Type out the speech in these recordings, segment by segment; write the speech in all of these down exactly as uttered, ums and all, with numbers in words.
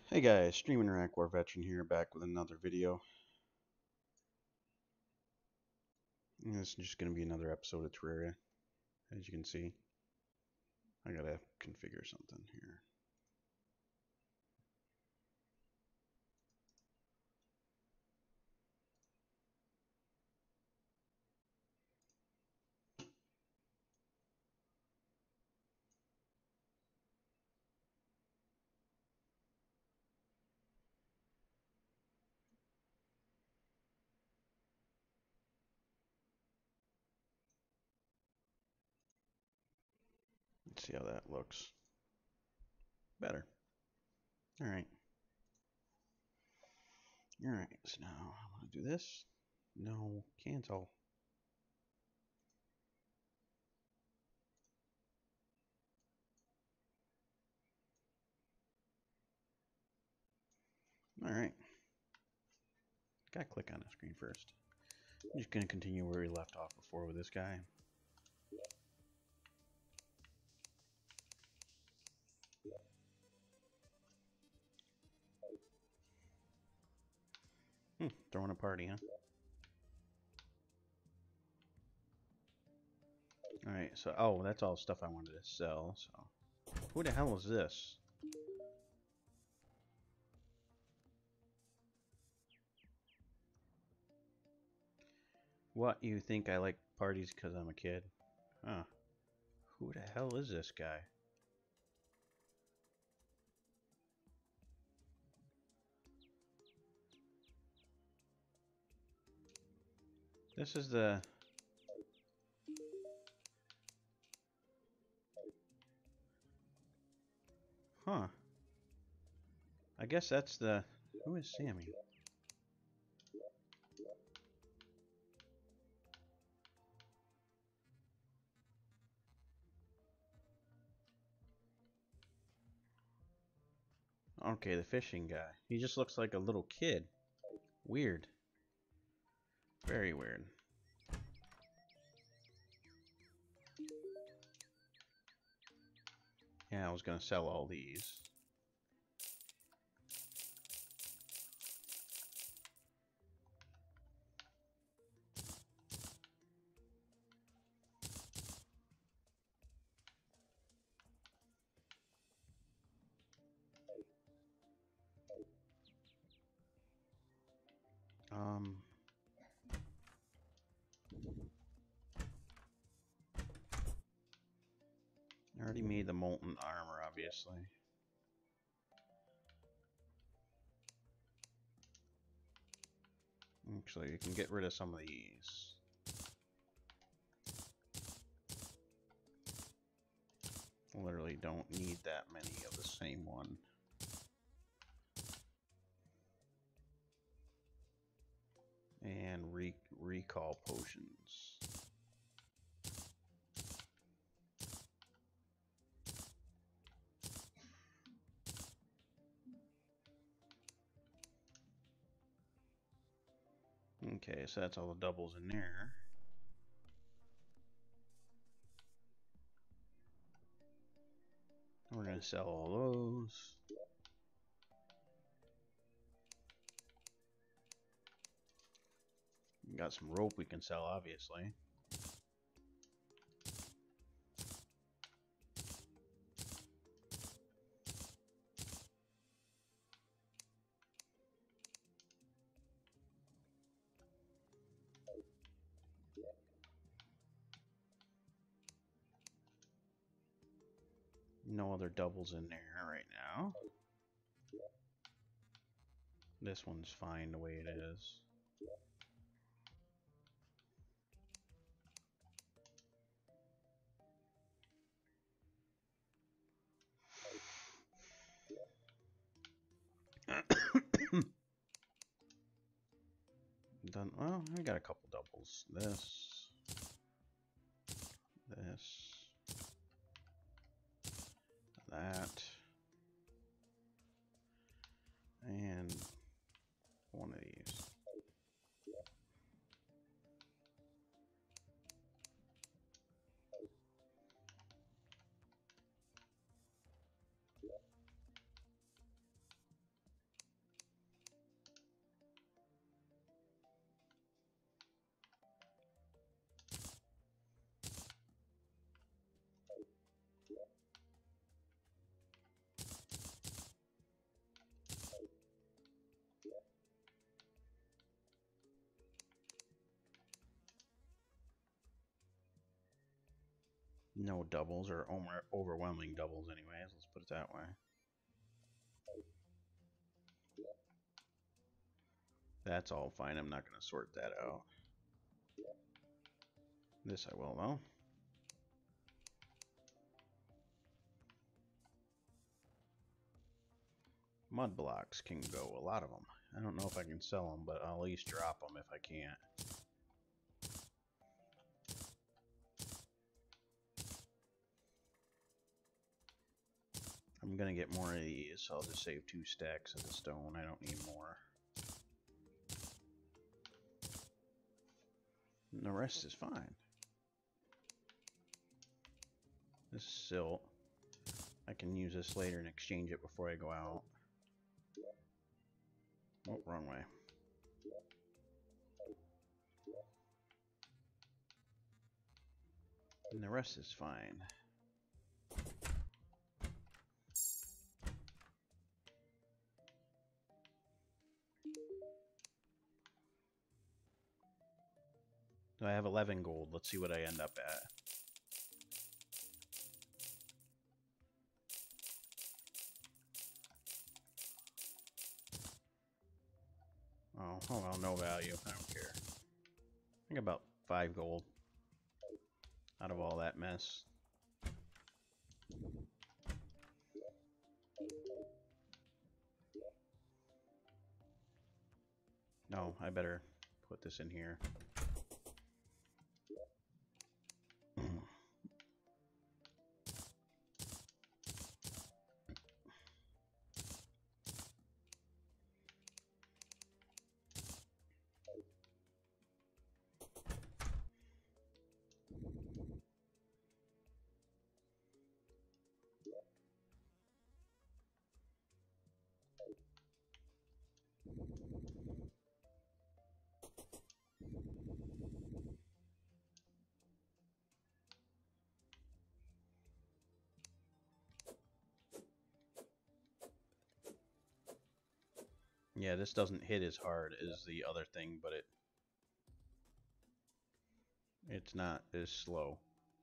Hey guys, Streaming Iraq War Veteran here, back with another video. And this is just going to be another episode of Terraria. As you can see, I gotta configure something here. Let's see how that looks. Better. Alright. Alright, so now I want to do this. No, cancel. Alright. Gotta click on the screen first. I'm just going to continue where we left off before with this guy. Hmm, throwing a party, huh? Alright, so, oh, that's all stuff I wanted to sell, so. Who the hell is this? What, you think I like parties because I'm a kid? Huh. Who the hell is this guy? This is the... Huh. I guess that's the... Who is Sammy? Okay, the fishing guy. He just looks like a little kid. Weird. Very weird. Yeah, I was gonna sell all these. Um... I already made the molten armor, obviously. Actually, you can get rid of some of these. Literally don't need that many of the same one. And re recall potions. Okay, so that's all the doubles in there. We're gonna sell all those. Got some rope we can sell, obviously. No other doubles in there right now. This one's fine the way it is. Done. Well, I got a couple doubles. This, this, that, and one of these. No doubles, or over overwhelming doubles anyways, let's put it that way. That's all fine, I'm not going to sort that out. This I will, though. Mud blocks can go, a lot of them. I don't know if I can sell them, but I'll at least drop them if I can't. I'm gonna get more of these, so I'll just save two stacks of the stone. I don't need more. And the rest is fine. This is silt. I can use this later and exchange it before I go out. Oh, wrong way. And the rest is fine. So I have eleven gold. Let's see what I end up at. Oh, oh well, no value. I don't care. I think about five gold out of all that mess. No, I better put this in here. Yeah, this doesn't hit as hard as the other thing, but it it's not as slow.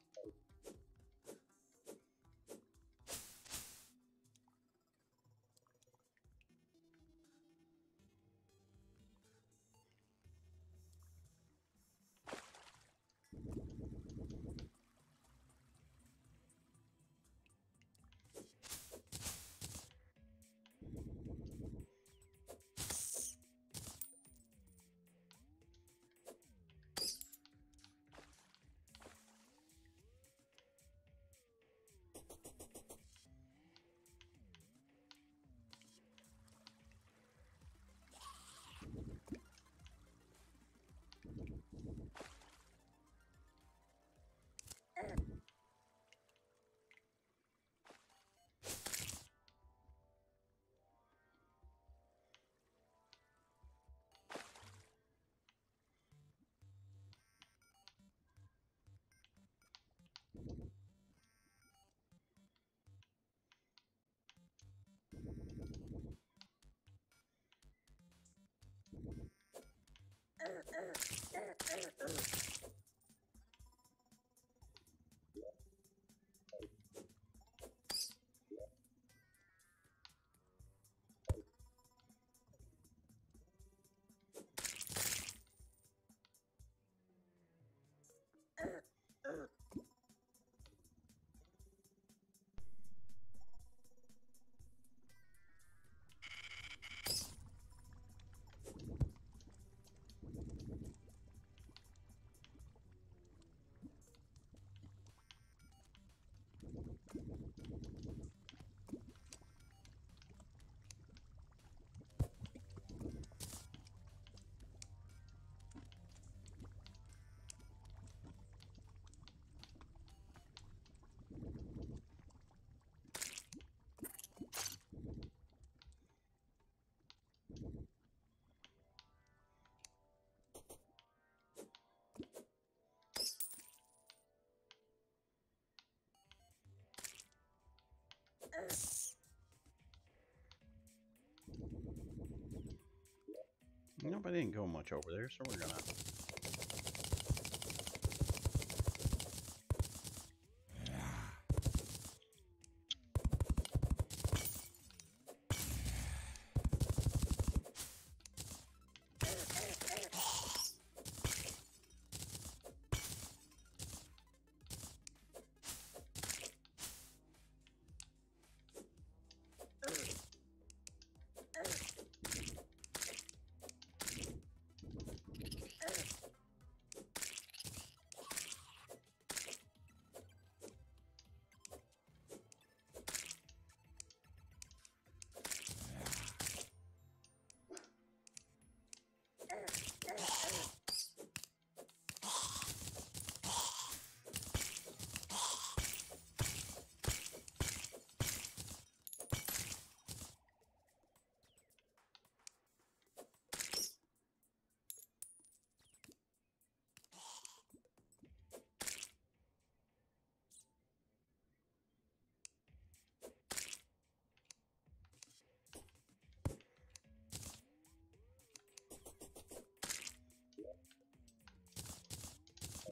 Nope, I didn't go much over there, so we're gonna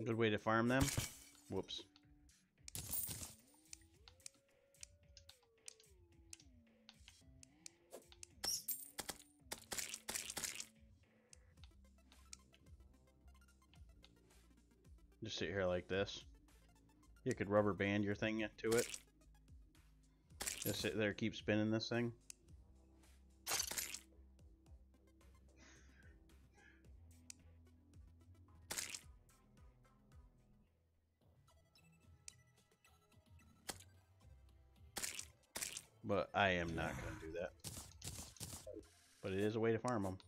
Good way to farm them. Whoops. Just sit here like this. You could rubber band your thing to it. Just sit there, keep spinning this thing. But I am not going to do that. But it is a way to farm them.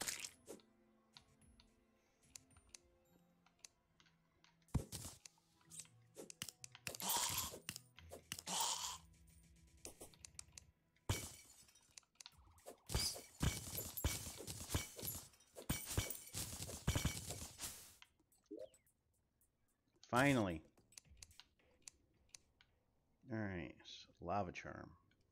Finally. Alright, so lava charm.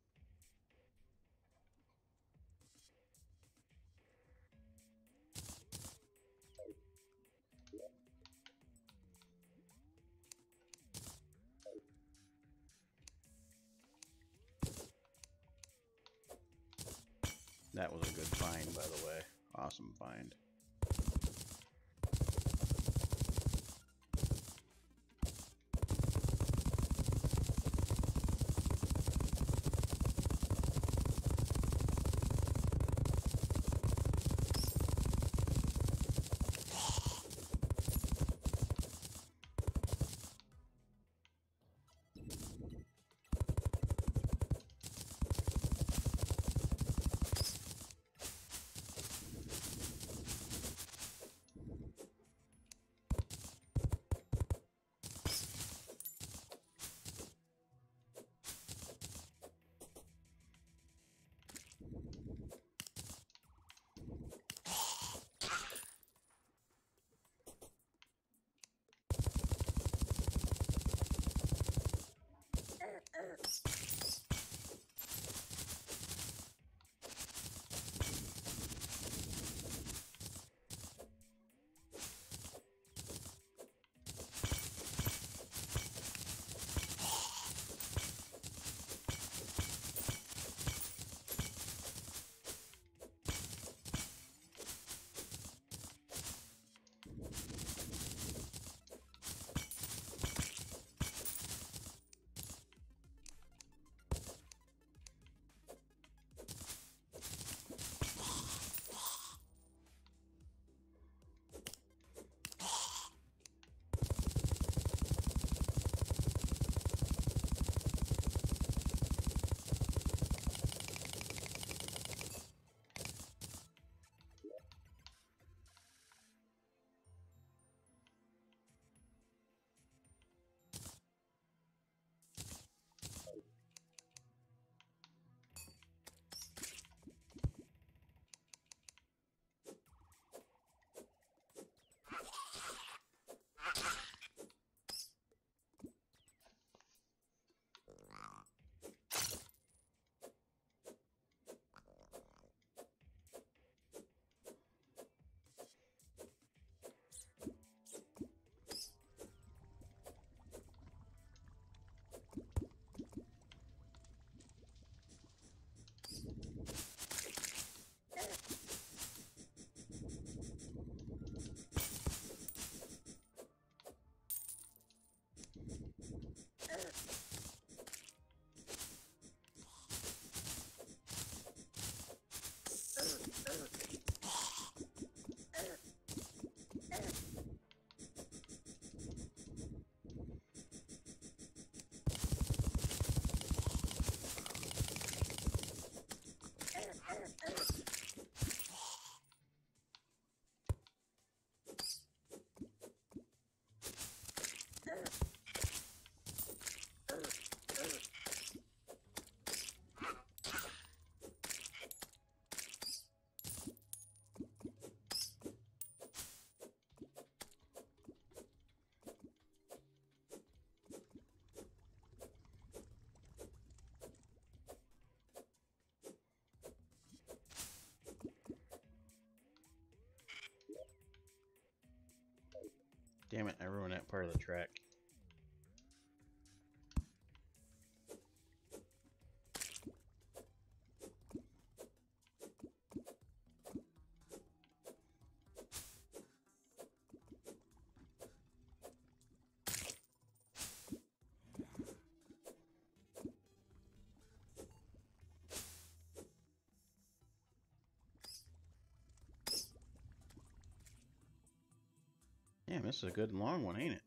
That was a good find, by the way. Awesome find. Damn it, I ruined that part of the track. Damn, this is a good long one, ain't it?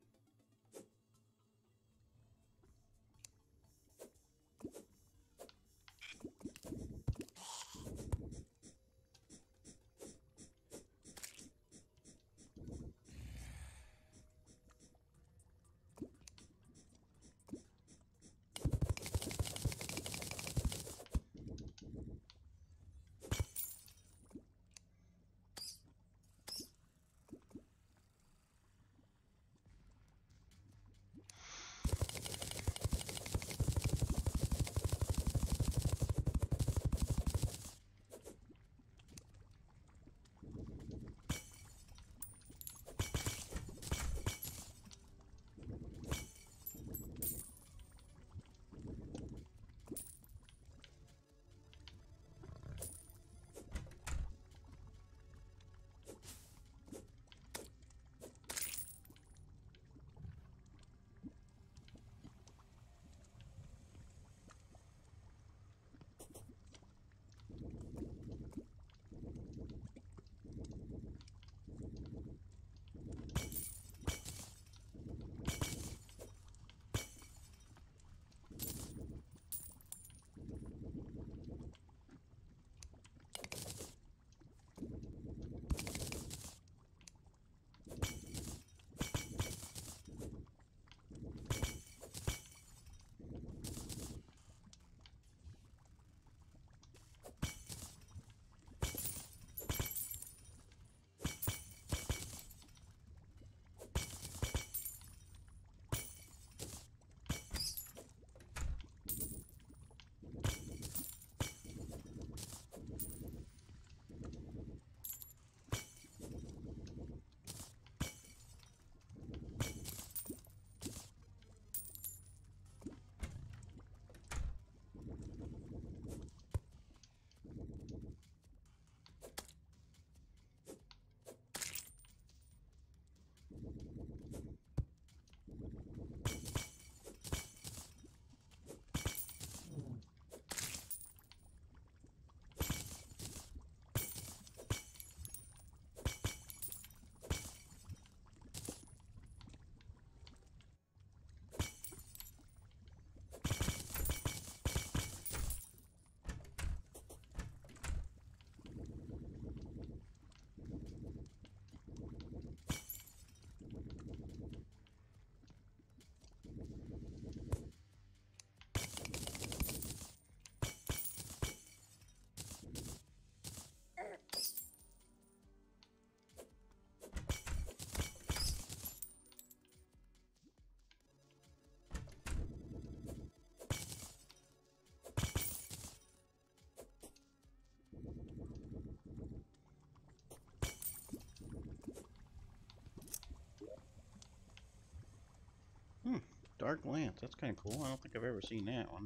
Hmm, Dark Lance, that's kind of cool. I don't think I've ever seen that one.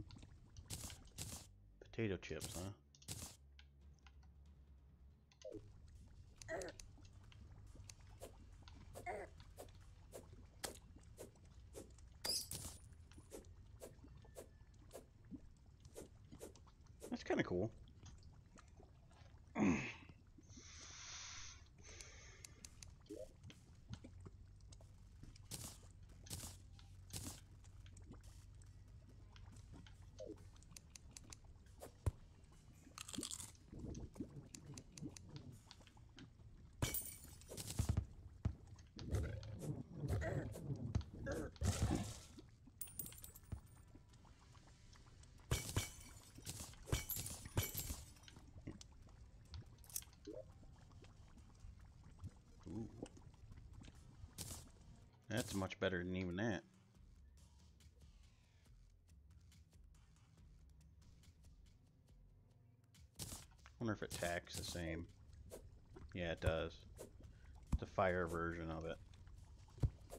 Potato chips, huh? That's kind of cool. Ooh. That's much better than even that. Wonder if it attacks the same. Yeah, it does. The fire version of it.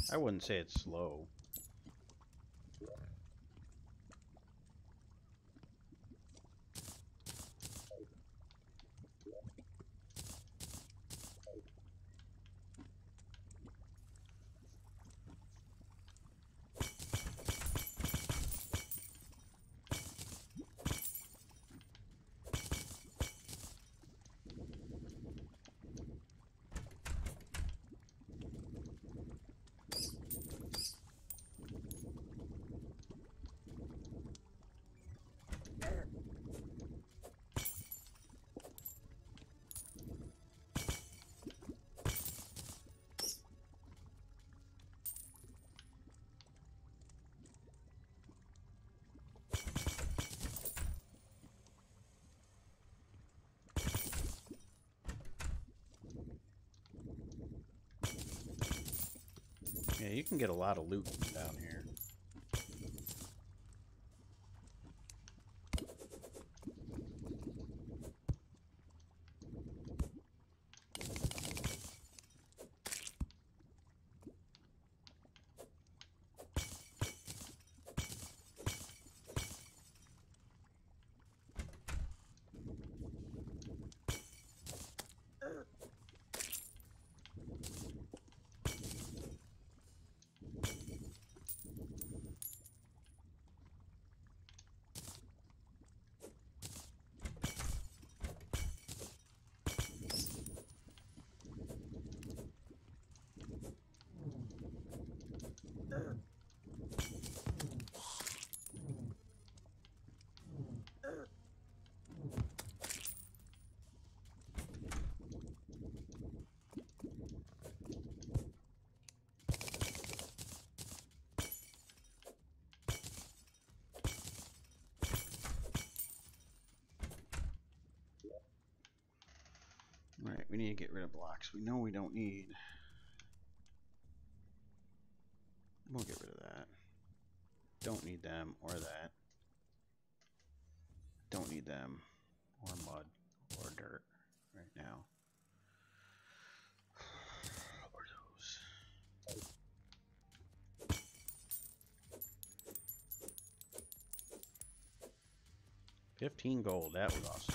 I wouldn't say it's slow. Yeah, you can get a lot of loot down here. Right, we need to get rid of blocks we know we don't need. We'll get rid of that. Don't need them or that. Don't need them or mud or dirt right now. Or those. Fifteen gold, that was awesome.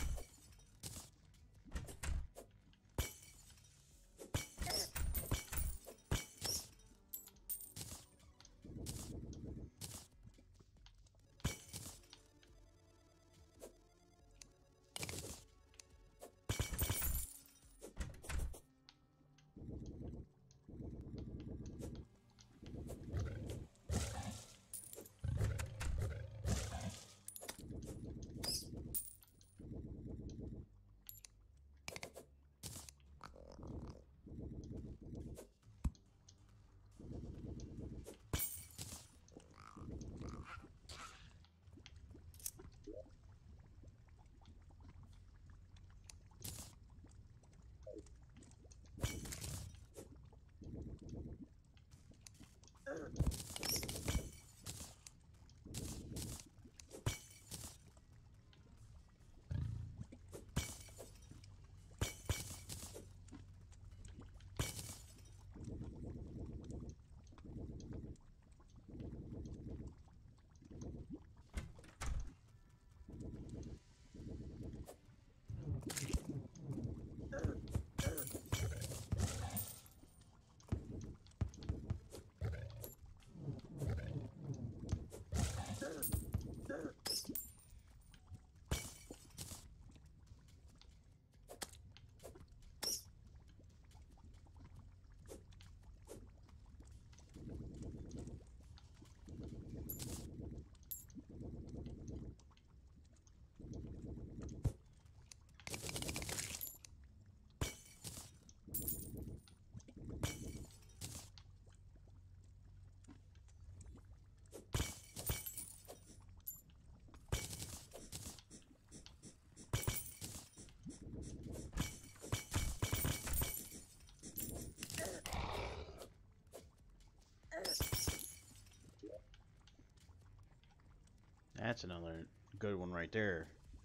That's another good one right there.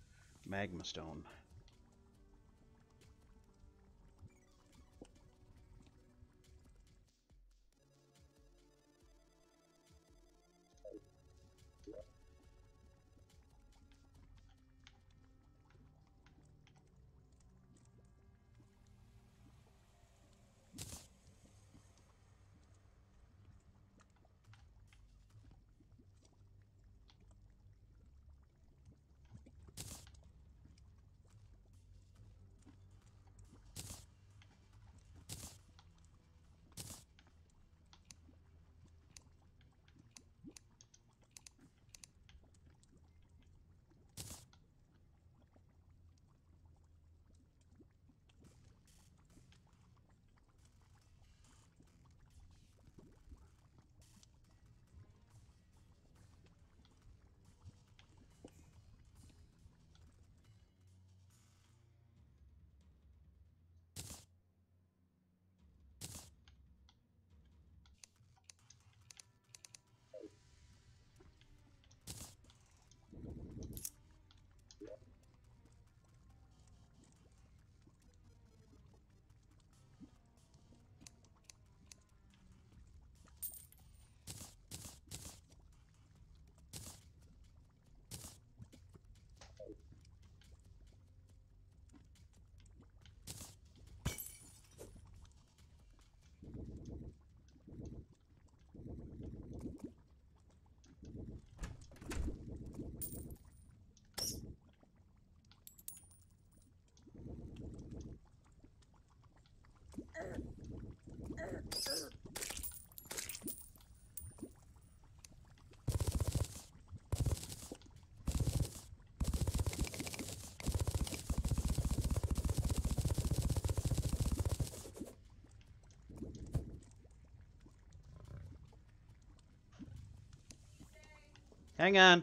Magma stone. Hang on.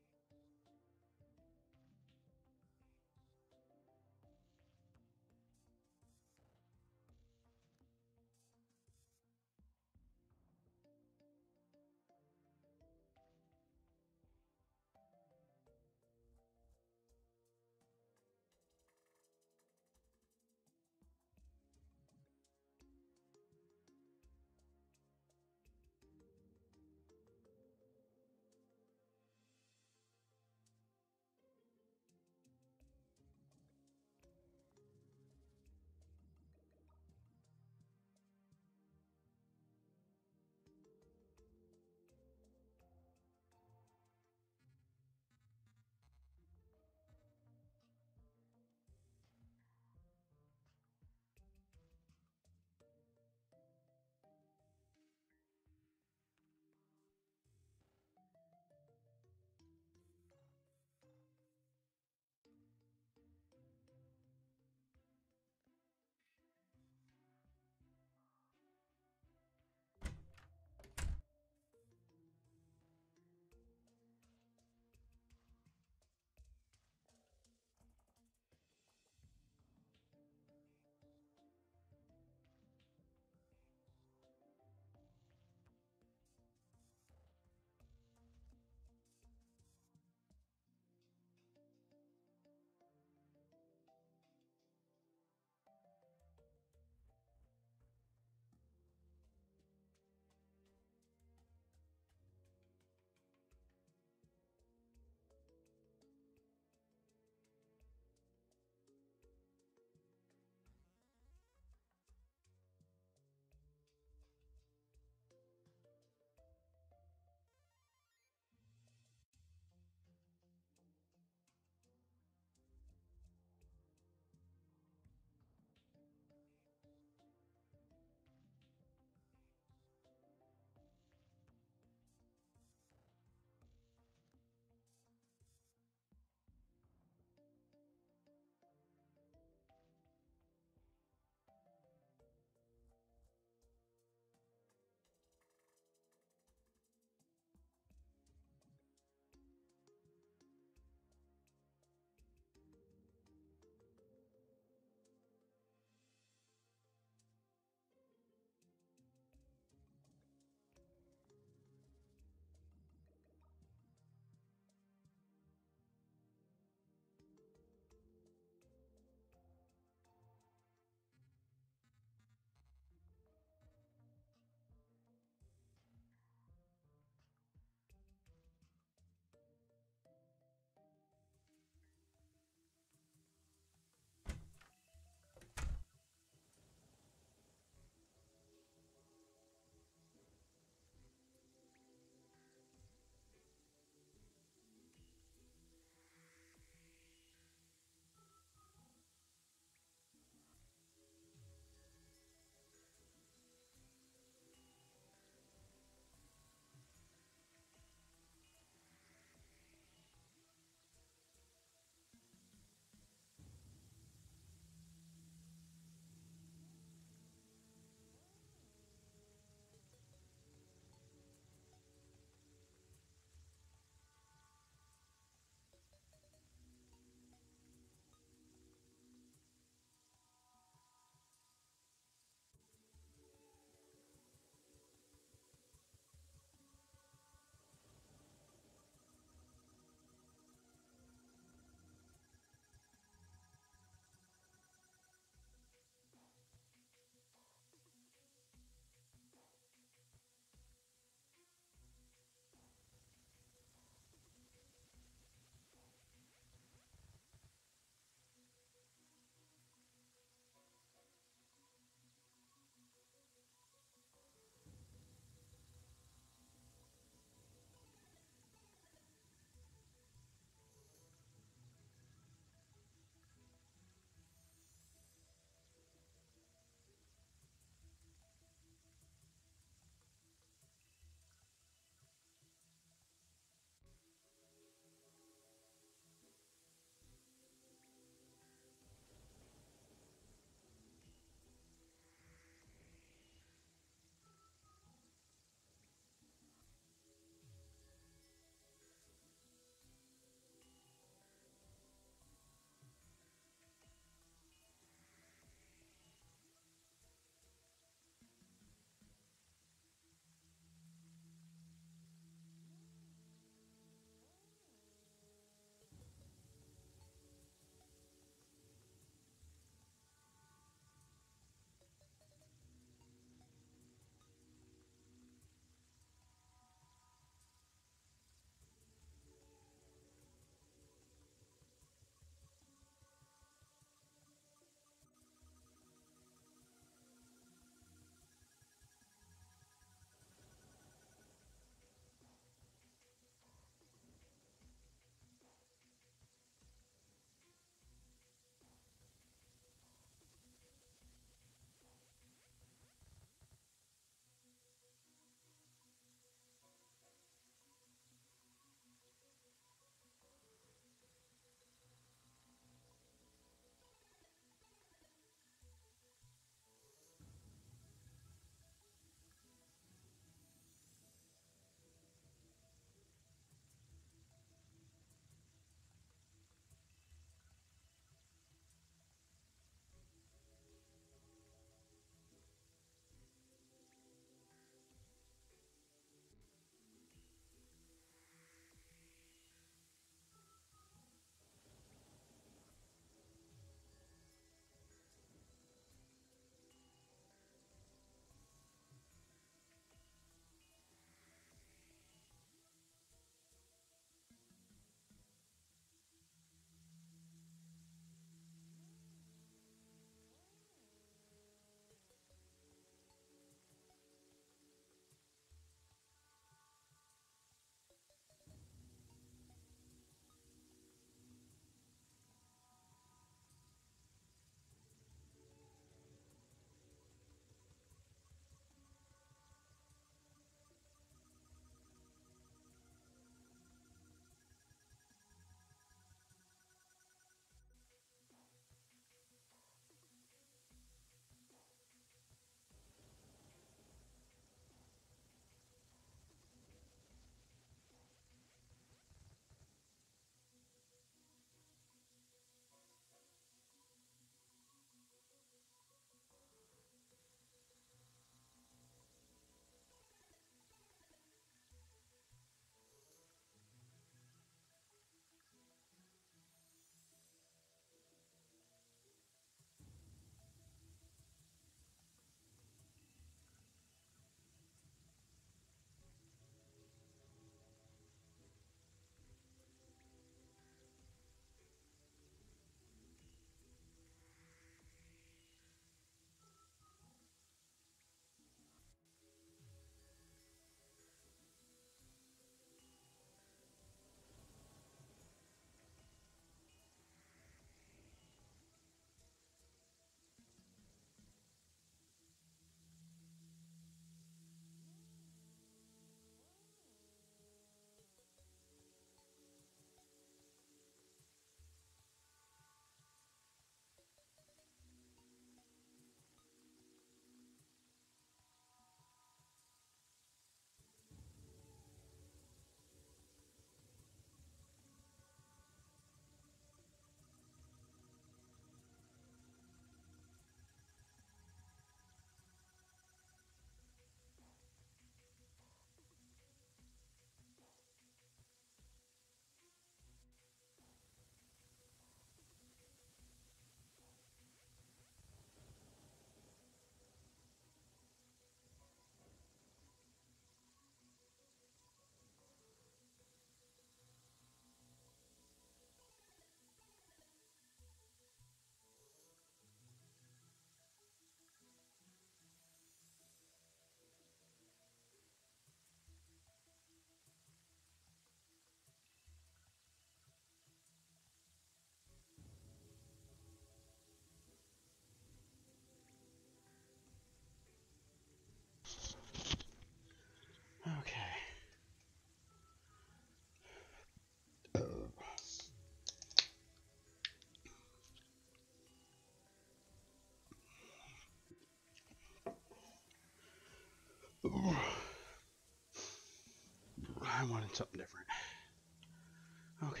I wanted something different. Okay.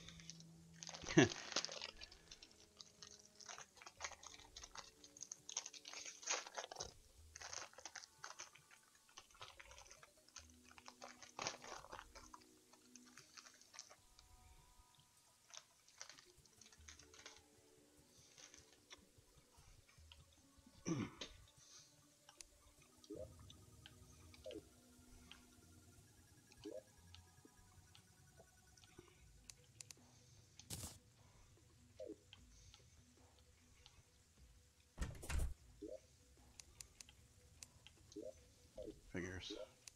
Figures.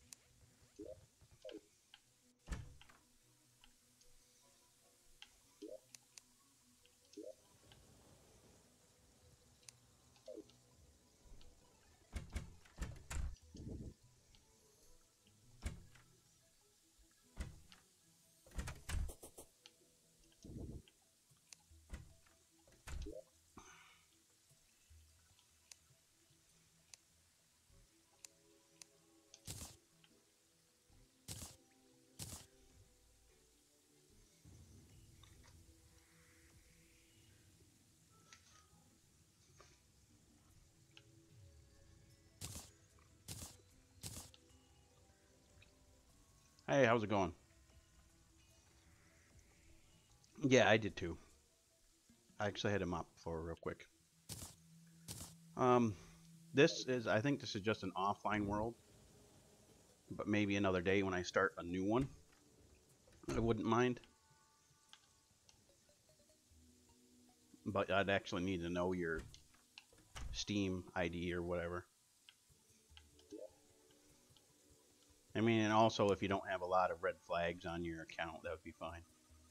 Hey, how's it going? Yeah, I did too. I actually had him up for real quick. Um, this is, I think this is just an offline world, but maybe another day when I start a new one, I wouldn't mind. But I'd actually need to know your Steam I D or whatever. I mean, and also if you don't have a lot of red flags on your account, that would be fine.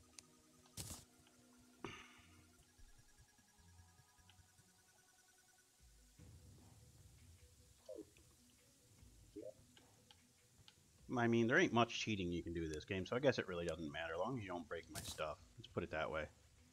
I mean, there ain't much cheating you can do this game, so I guess it really doesn't matter, as long as you don't break my stuff. Let's put it that way.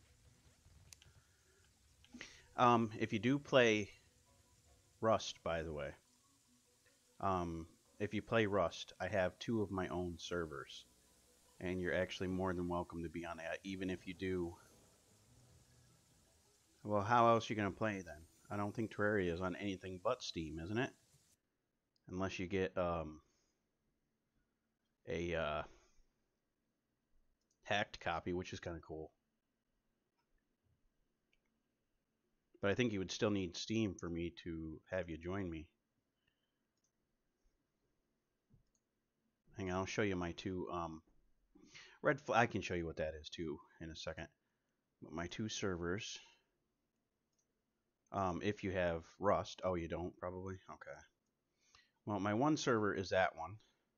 Um, if you do play Rust, by the way, um, if you play Rust, I have two of my own servers, and you're actually more than welcome to be on that, even if you do. Well, how else are you going to play then? I don't think Terraria is on anything but Steam, isn't it? Unless you get um, a uh, hacked copy, which is kind of cool. But I think you would still need Steam for me to have you join me. Hang on, I'll show you my two um, red flag. I can show you what that is too in a second. But my two servers. Um, if you have Rust, oh, you don't probably. Okay. Well, my one server is that one.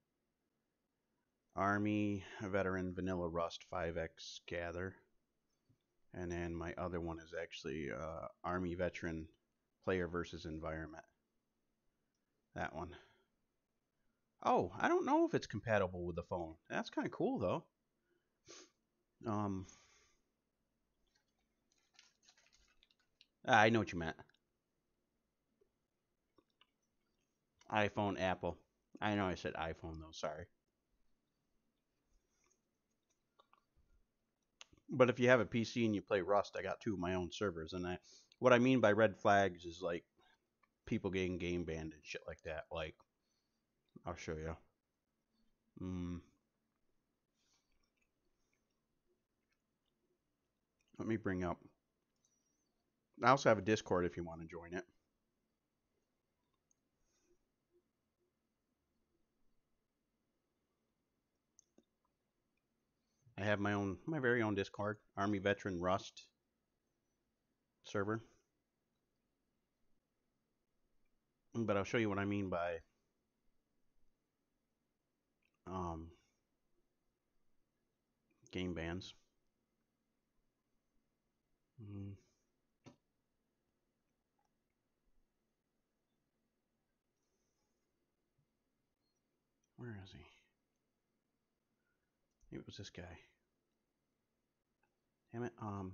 Army Veteran Vanilla Rust five X Gather. And then my other one is actually uh, Army Veteran Player versus Environment. That one. Oh, I don't know if it's compatible with the phone. That's kind of cool though. Um, I know what you meant. iPhone, Apple. I know I said iPhone though. Sorry. But if you have a P C and you play Rust, I got two of my own servers, and I, what I mean by red flags is like people getting game banned and shit like that. Like, I'll show you. Mm, let me bring up. I also have a Discord if you want to join it. I have my own, my very own Discord, Army Veteran Rust server. But I'll show you what I mean by um, game bans. Mm. Where is he? It was this guy. Damn it. Um.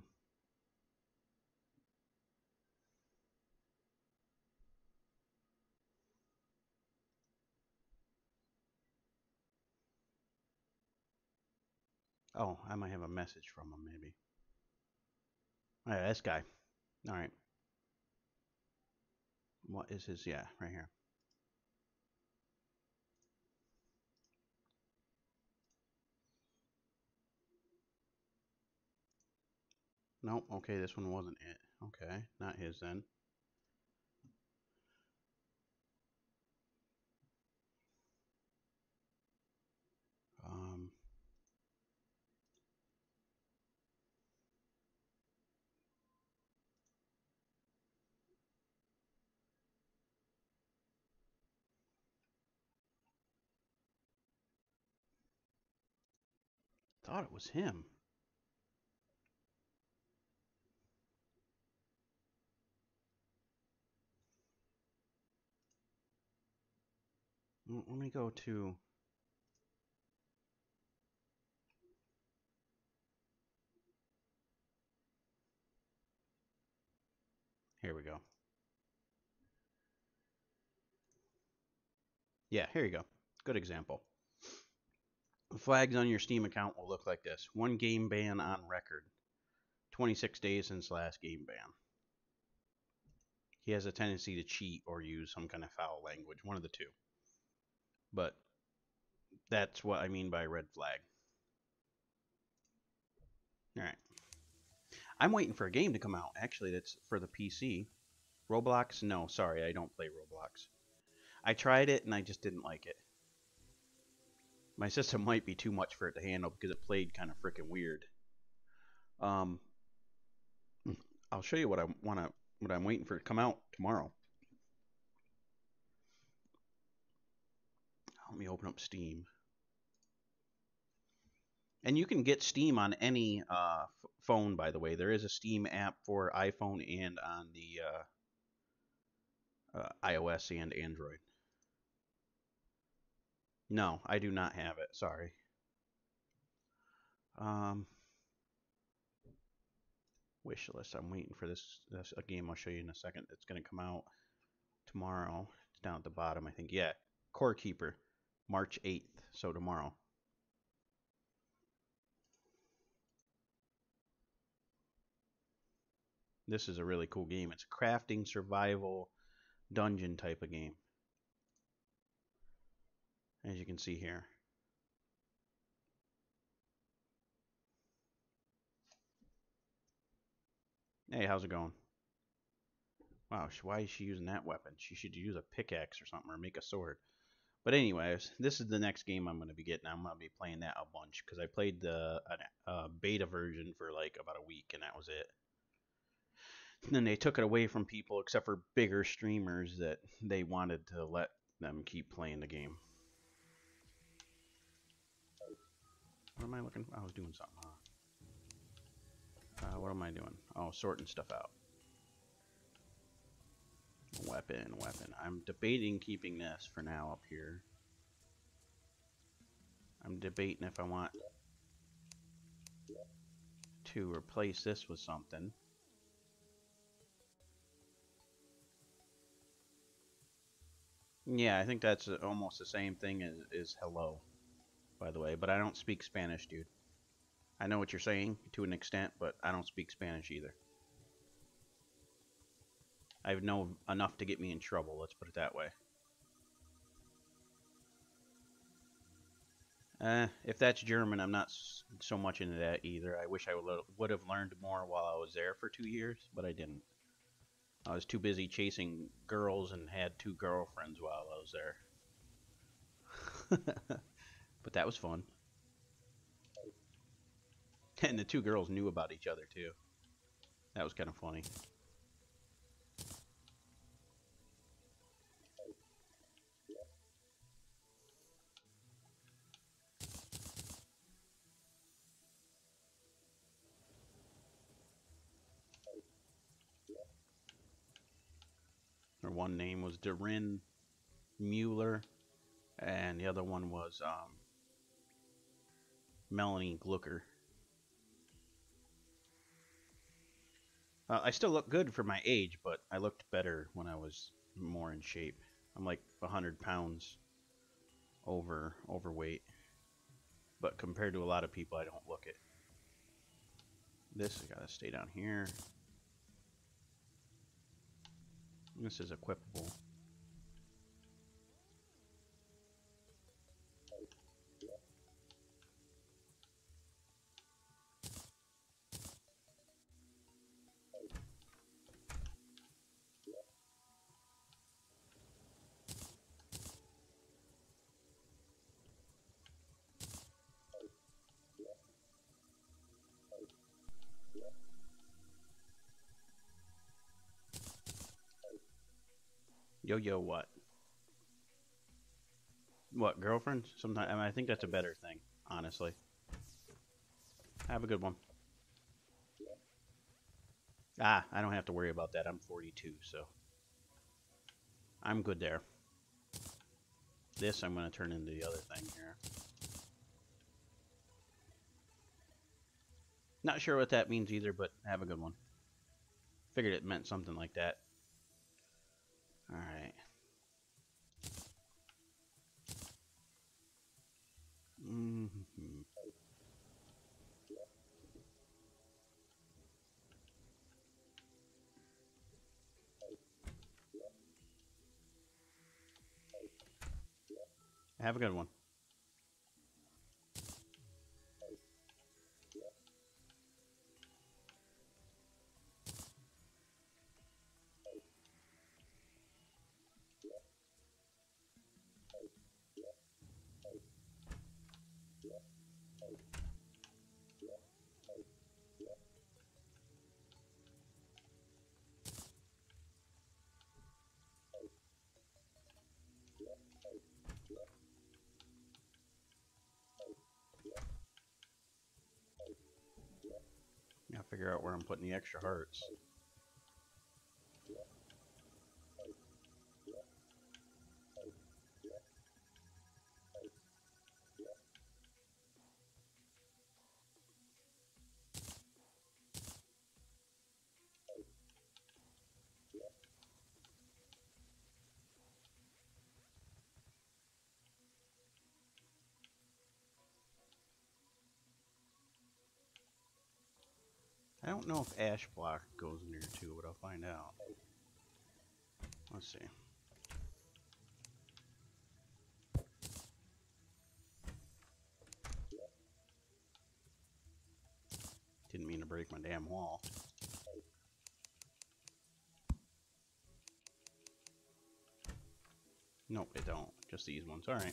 Oh, I might have a message from him, maybe. Oh, yeah, this guy. All right. What is his? Yeah, right here. Nope. Okay, this one wasn't it. Okay, not his then. Um, thought it was him. Let me go to. Here we go. Yeah, here you go. Good example. Flags on your Steam account will look like this. One game ban on record. twenty-six days since last game ban. He has a tendency to cheat or use some kind of foul language, one of the two. But that's what I mean by red flag. All right. I'm waiting for a game to come out, actually, that's for the P C. Roblox? No, sorry, I don't play Roblox. I tried it and I just didn't like it. My system might be too much for it to handle because it played kind of freaking weird. Um, I'll show you what I want to, what I'm waiting for to come out tomorrow. Let me open up Steam. And you can get Steam on any uh, phone, by the way. There is a Steam app for iPhone and on the uh, uh, iOS and Android. No, I do not have it. Sorry. Um, wish list. I'm waiting for this. This a game I'll show you in a second. It's going to come out tomorrow. It's down at the bottom, I think. Yeah, Core Keeper, March eighth. So tomorrow. This is a really cool game. It's a crafting, survival, dungeon type of game. As you can see here. Hey, how's it going? Wow, why is she using that weapon? She should use a pickaxe or something, or make a sword. But anyways, this is the next game I'm going to be getting. I'm going to be playing that a bunch because I played the uh, beta version for like about a week, and that was it. And then they took it away from people, except for bigger streamers that they wanted to let them keep playing the game. What am I looking for? I was doing something, huh? Uh, what am I doing? Oh, sorting stuff out. Weapon, weapon. I'm debating keeping this for now up here. I'm debating if I want to replace this with something. Yeah, I think that's almost the same thing as, as hello, by the way. But I don't speak Spanish, dude. I know what you're saying to an extent, but I don't speak Spanish either. I know enough to get me in trouble, let's put it that way. Uh, if that's German, I'm not so much into that either. I wish I would have learned more while I was there for two years, but I didn't. I was too busy chasing girls and had two girlfriends while I was there. But that was fun. And the two girls knew about each other, too. That was kind of funny. Her one name was Darin Mueller, and the other one was um, Melanie Glucker. Uh, I still look good for my age, but I looked better when I was more in shape. I'm like a hundred pounds over overweight. but compared to a lot of people, I don't look it. This has got to stay down here. This is equipable. Yo, yo, what? What, girlfriend? Sometimes, I mean, I think that's a better thing, honestly. Have a good one. Ah, I don't have to worry about that. I'm forty-two, so I'm good there. This I'm going to turn into the other thing here. Not sure what that means either, but have a good one. Figured it meant something like that. Alright. Mm-hmm. Have a good one. Now figure out where I'm putting the extra hearts. I don't know if ash block goes in here too, but I'll find out. Let's see. Didn't mean to break my damn wall. Nope, it don't. Just these ones. Alright.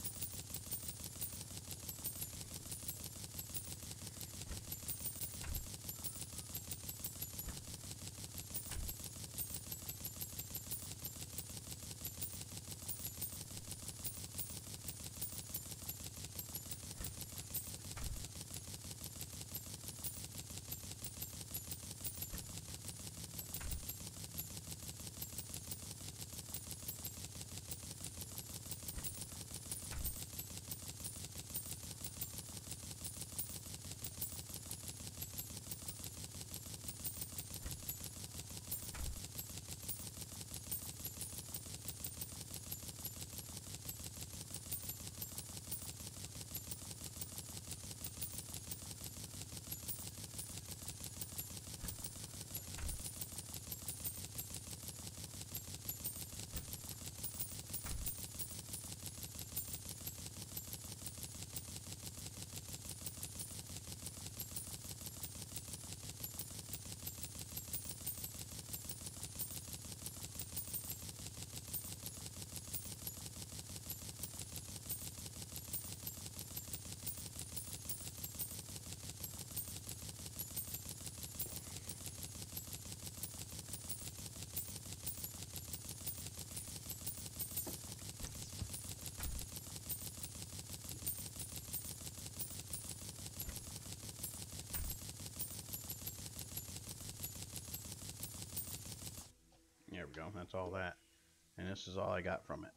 There we go. That's all that. And this is all I got from it.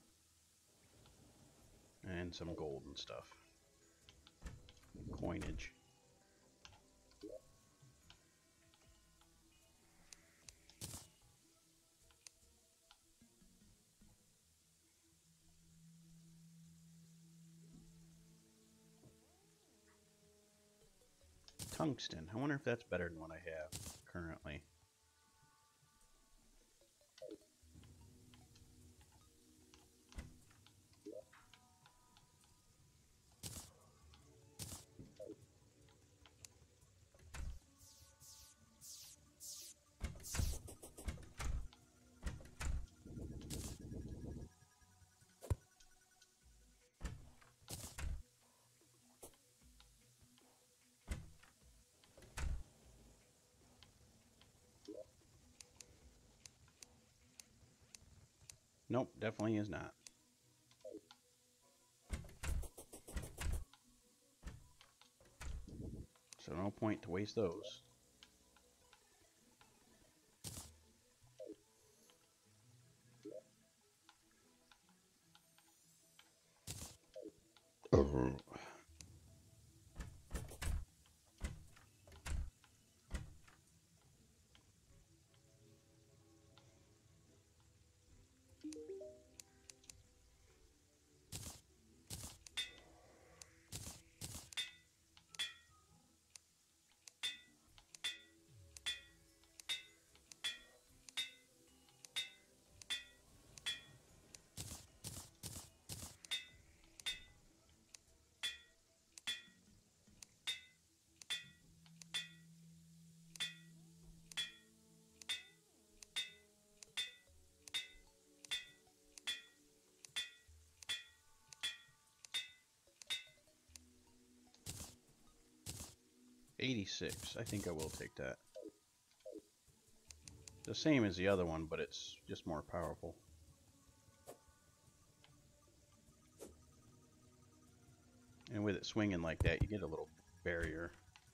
And some gold and stuff. Coinage. Tungsten. I wonder if that's better than what I have currently. Nope, definitely is not. So no point to waste those. Oh. eighty-six. I think I will take that. The same as the other one, but it's just more powerful. And with it swinging like that, you get a little barrier.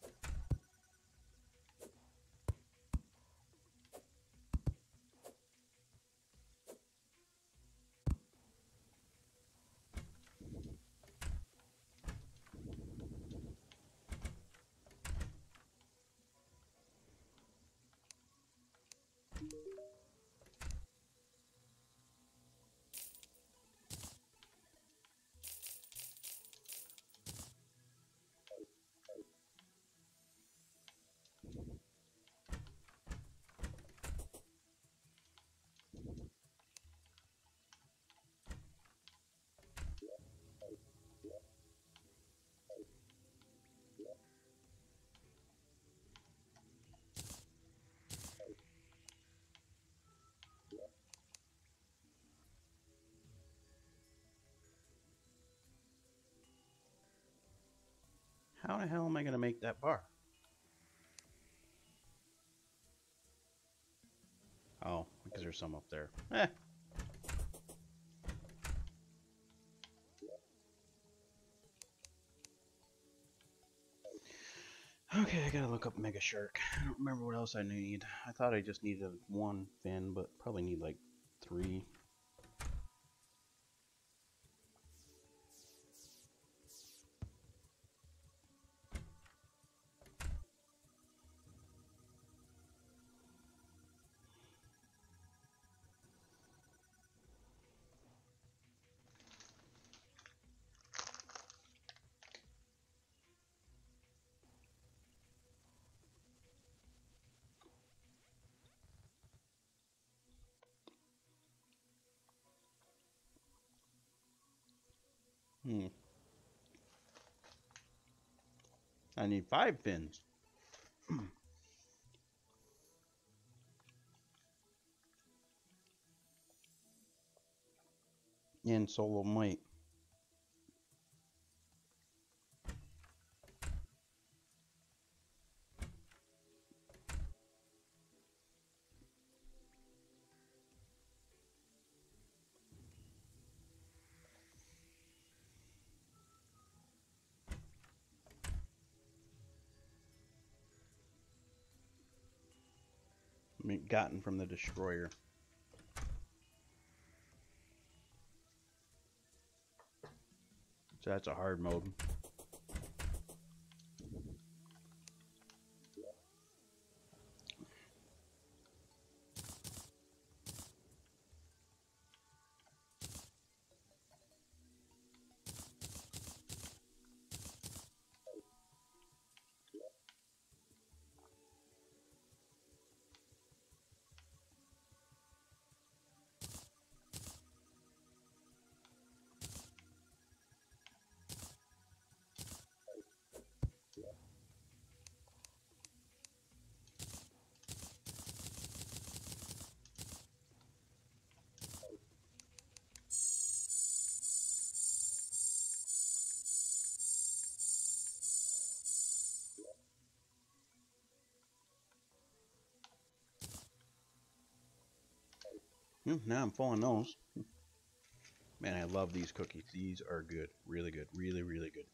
How the hell am I going to make that bar? Oh, because there's some up there. Eh. Okay, I gotta look up Mega Shark. I don't remember what else I need. I thought I just needed one fin, but probably need like three. Hmm. I need five fins. And solo might. Gotten from the destroyer. So that's a hard mode. Hmm, now I'm full on those. Man, I love these cookies. These are good. Really good. Really, really good.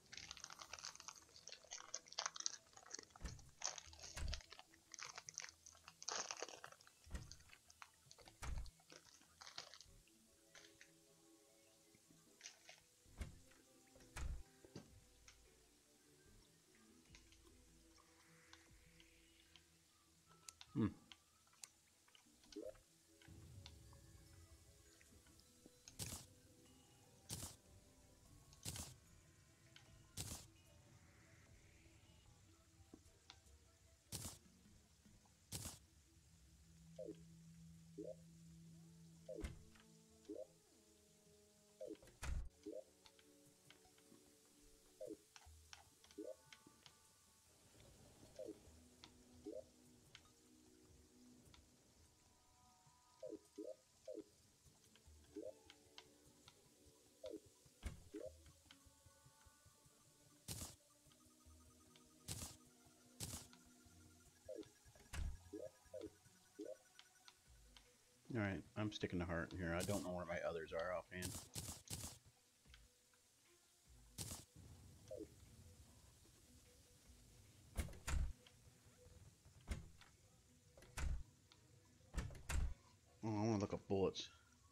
Hmm. All right, I'm sticking to heart here. I don't know where my others are offhand. Oh, I want to look up bullets.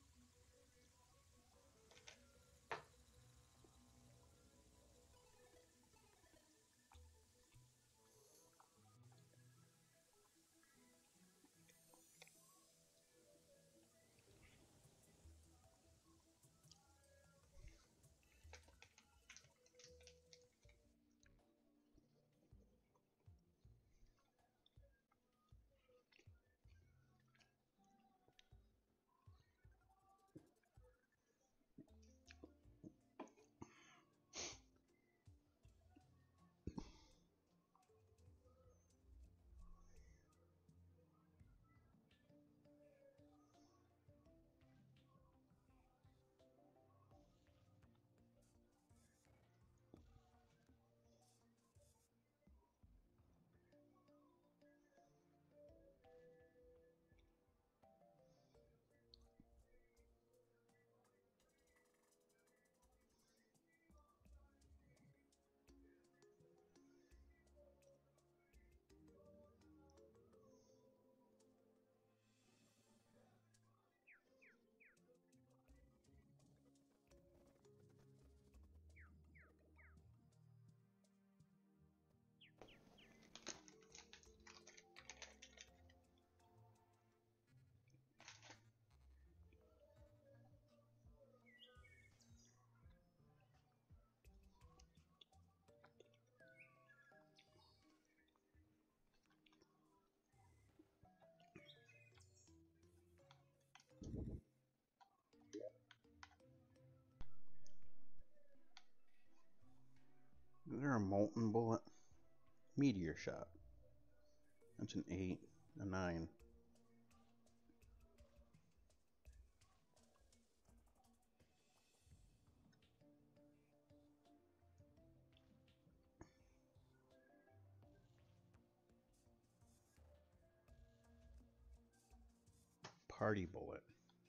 Is there a molten bullet? Meteor shot. That's an eight, a nine. Party bullet.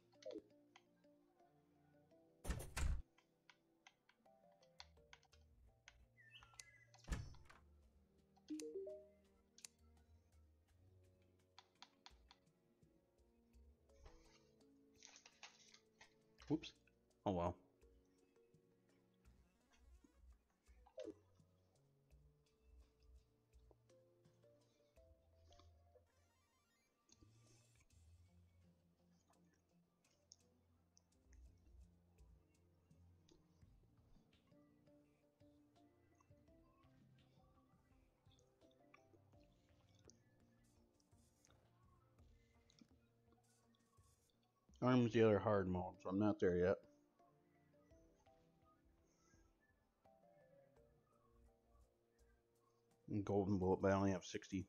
Whoops. Oh well. Arm's the other hard mode, so I'm not there yet. And golden bullet, but I only have sixty.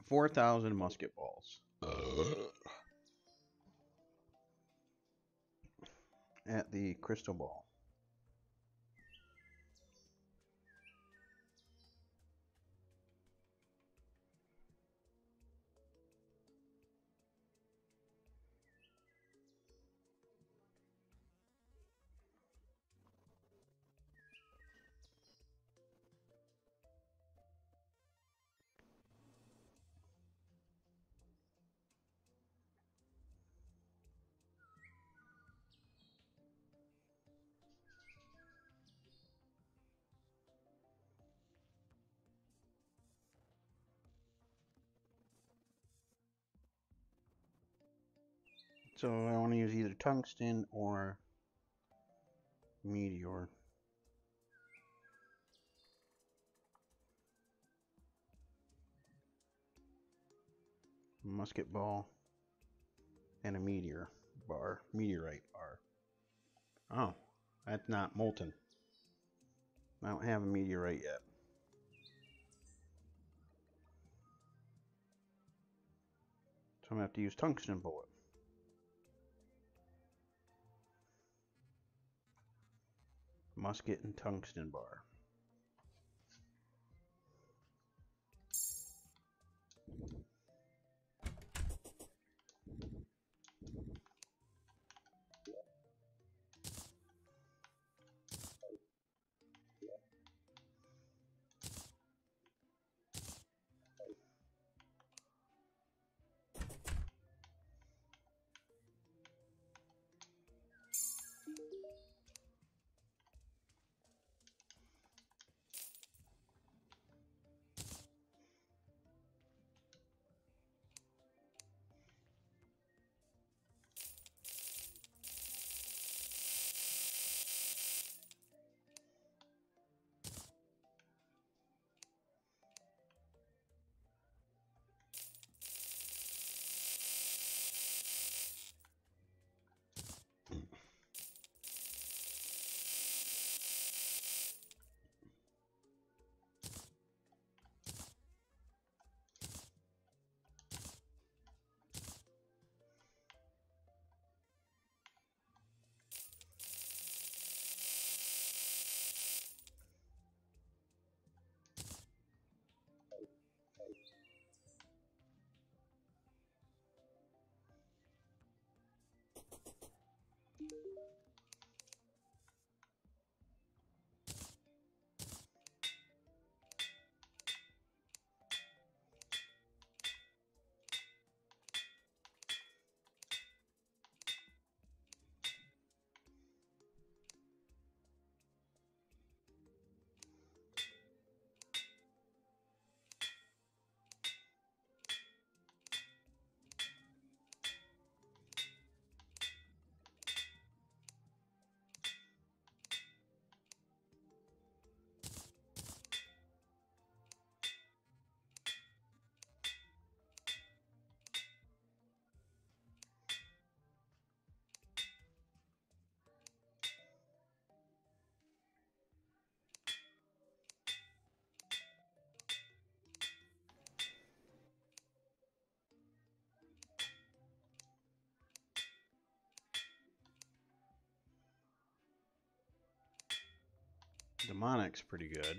four thousand musket balls. At the crystal ball. So I want to use either tungsten or meteor. Musket ball and a meteor bar, meteorite bar. Oh, that's not molten. I don't have a meteorite yet. So I'm going to have to use tungsten bullet. Musket and tungsten bar. Demonic's pretty good.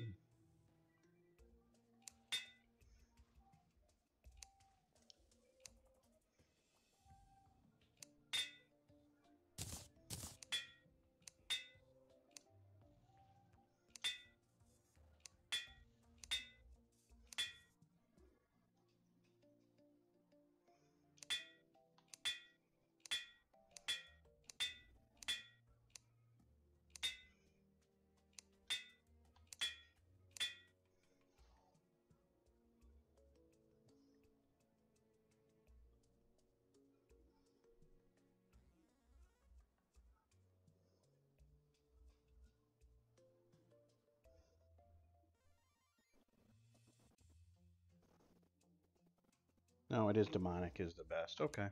No, it is demonic is the best. Okay.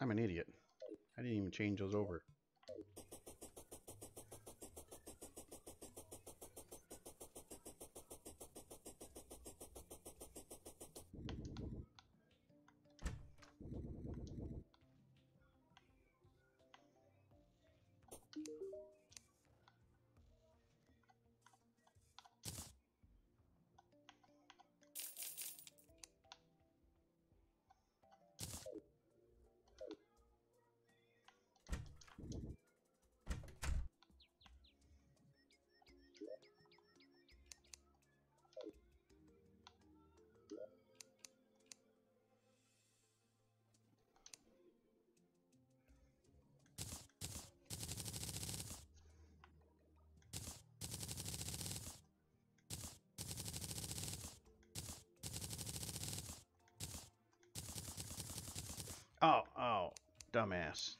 I'm an idiot. I didn't even change those over. Oh, oh, dumbass.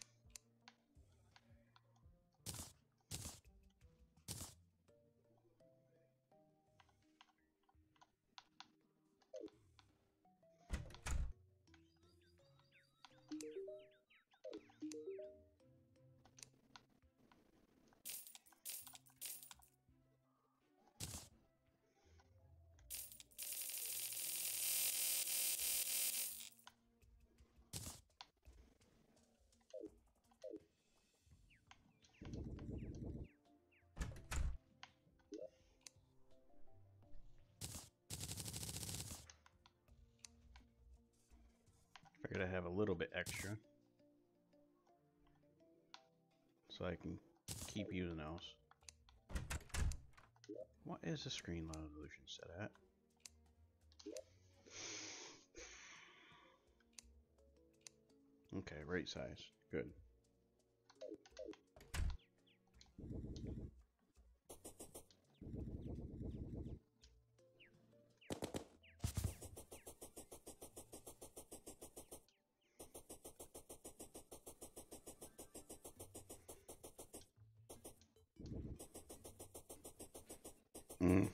Figured I have a little bit extra, so I can keep using those. What is the screen resolution set at? Okay, right size. Good. Mm.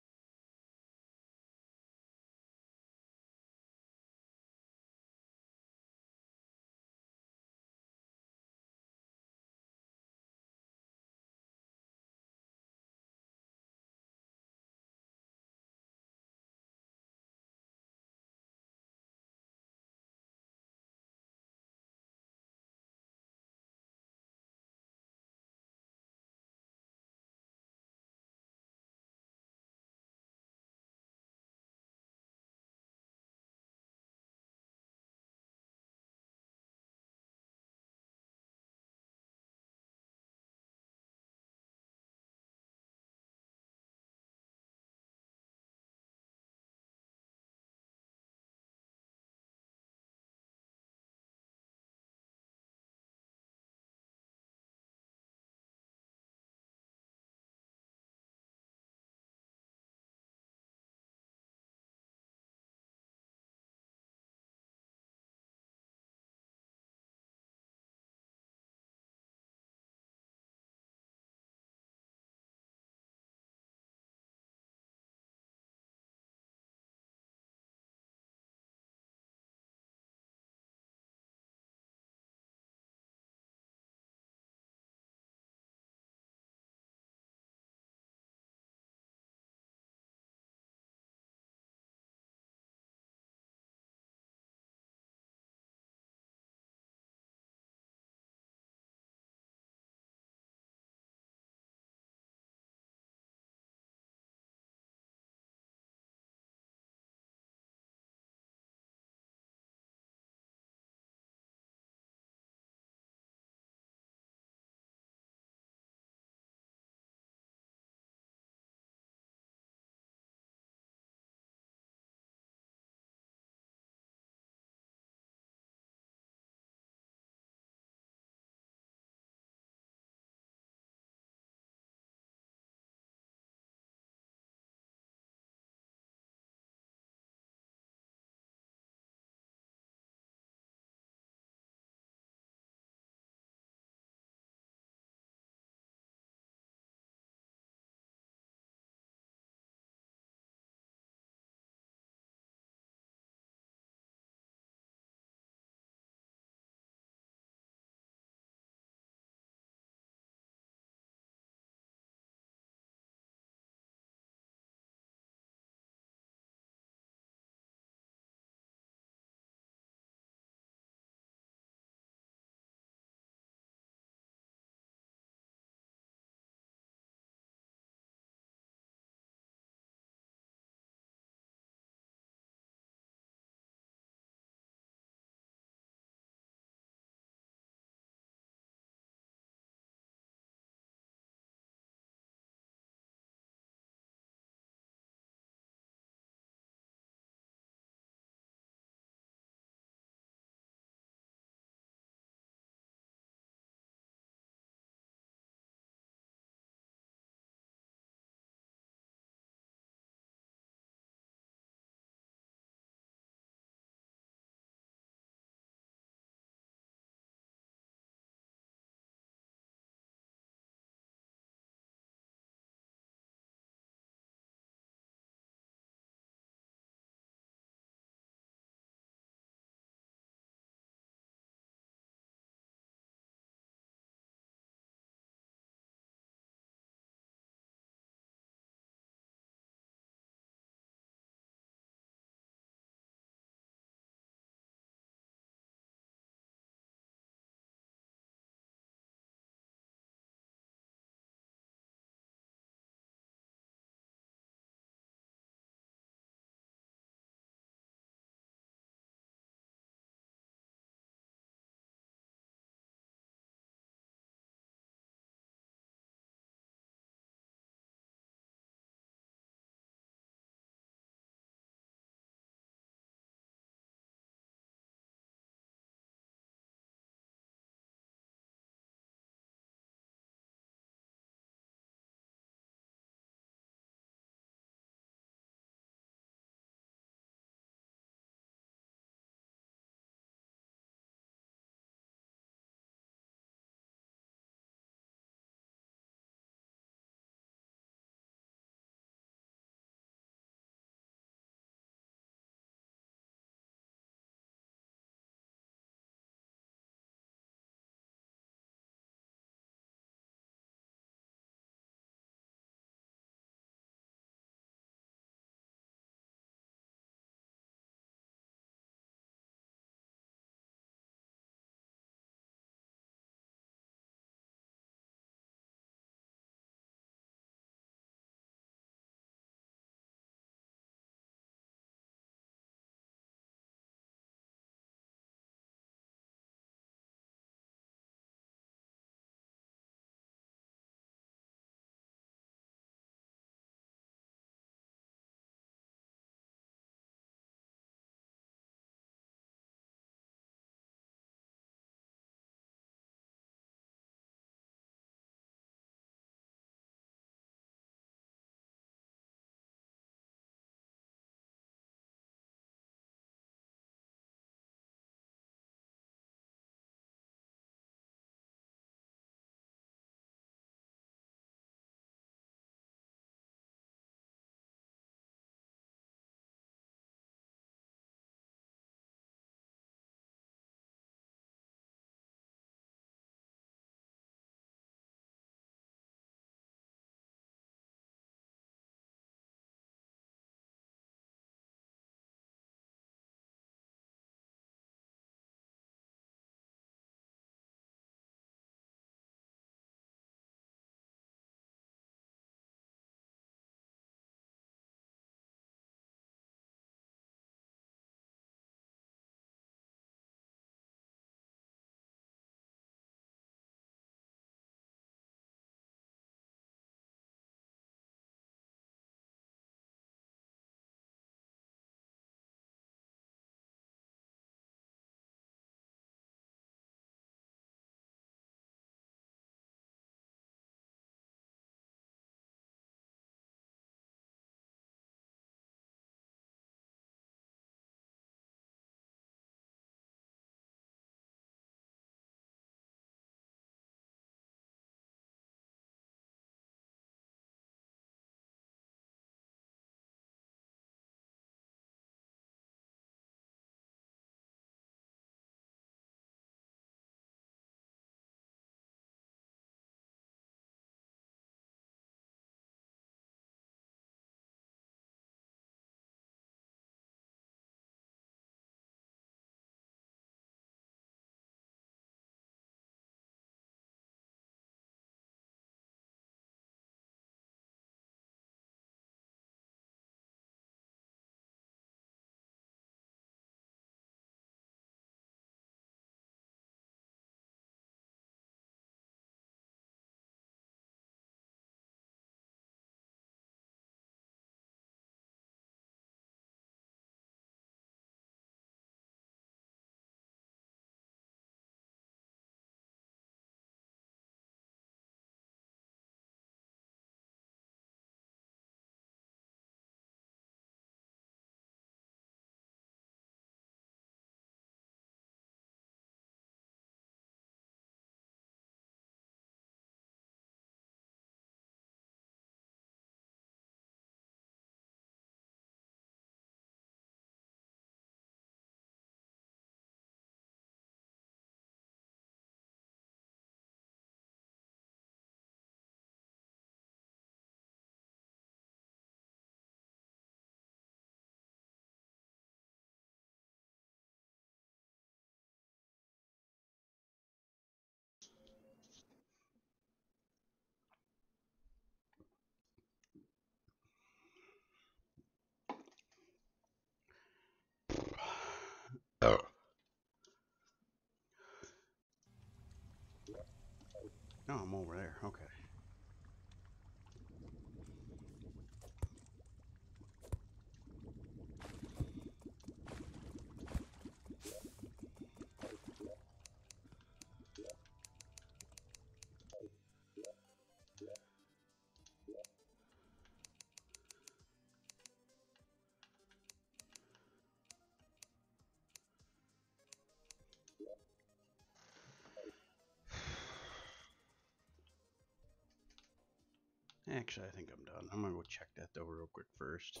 Actually, I think I'm done. I'm gonna go check that though real quick first.